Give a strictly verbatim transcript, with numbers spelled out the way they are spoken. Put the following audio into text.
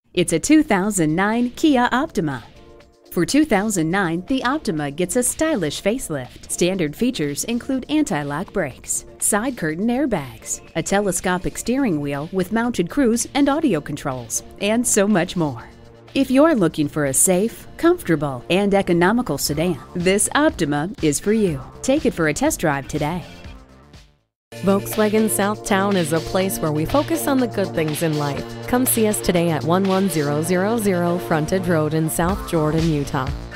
It's a two thousand nine Kia Optima. For two thousand nine, the Optima gets a stylish facelift. Standard features include anti-lock brakes, side curtain airbags, a telescopic steering wheel with mounted cruise and audio controls, and so much more. If you're looking for a safe, comfortable, and economical sedan, this Optima is for you. Take it for a test drive today. Volkswagen Southtown is a place where we focus on the good things in life. Come see us today at one one zero zero zero Frontage Road in South Jordan, Utah.